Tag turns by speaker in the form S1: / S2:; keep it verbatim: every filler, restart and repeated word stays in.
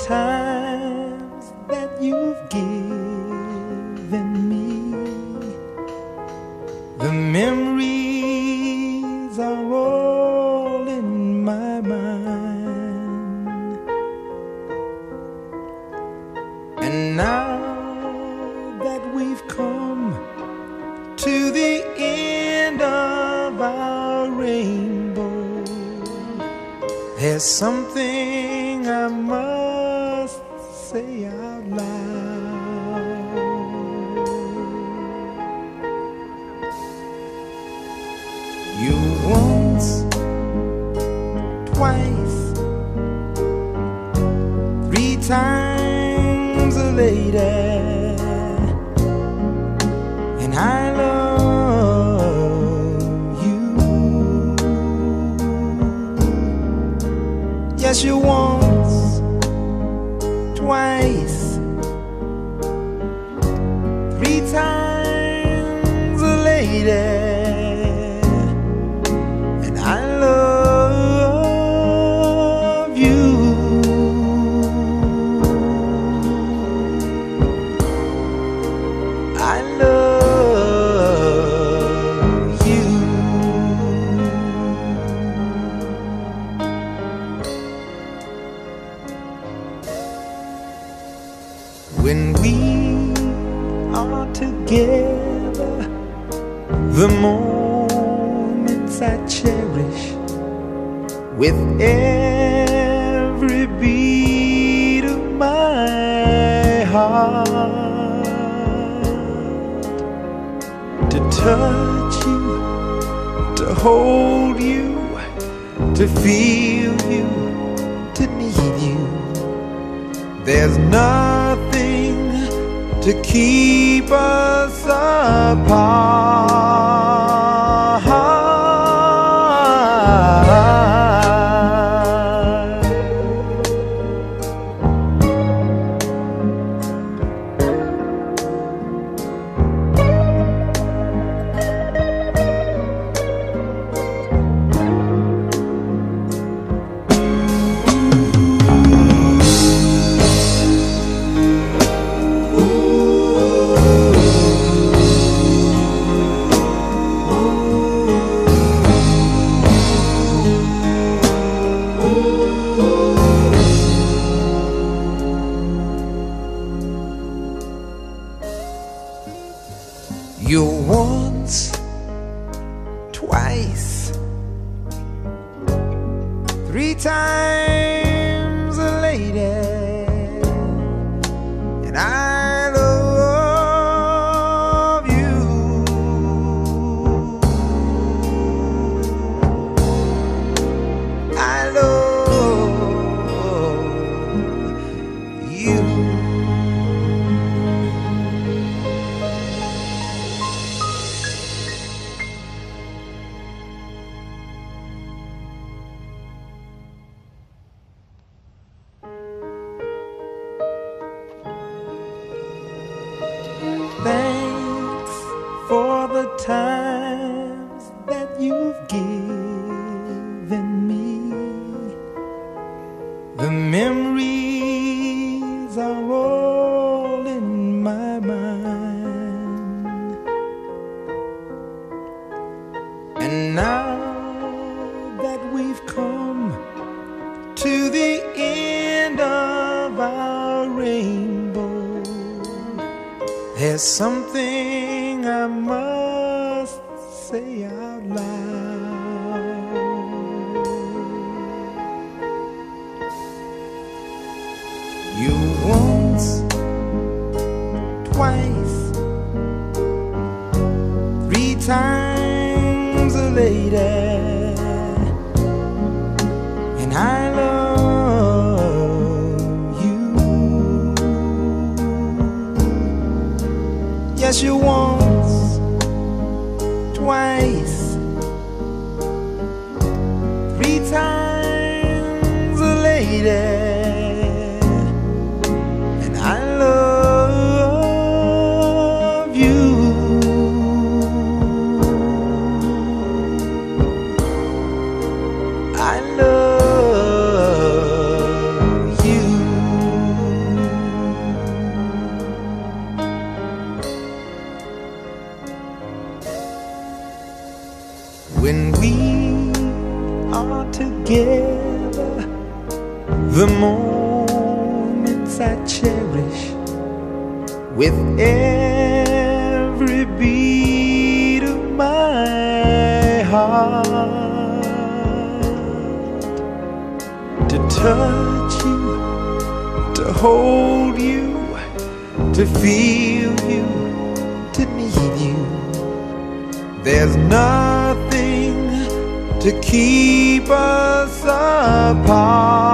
S1: times that you've given me. The memories are all in my mind. And now that we've come to the end of our rainbow, there's something I must say out loud. You once, twice, three times a lady, and I love you. Yes, you once, twice, three times a lady, and I love you. I love you. When we are together, the moments I cherish with every beat of my heart. To touch you, to hold you, to feel you, to need you. There's nothing to keep us apart. You're once, twice, three times a lady, and I love you. I love you. Thanks for the times that you've given me. The memories are all in my mind. And now that we've come to the end of our rainbow, there's something I must say out loud. You once, twice, three times a lady, and I love you. Yes, you once, twice, three times a lady, and I love you. I love you. when we are together, the moments I cherish with every beat of my heart. To touch you, to hold you, to feel you, to need you. There's nothing to keep us apart.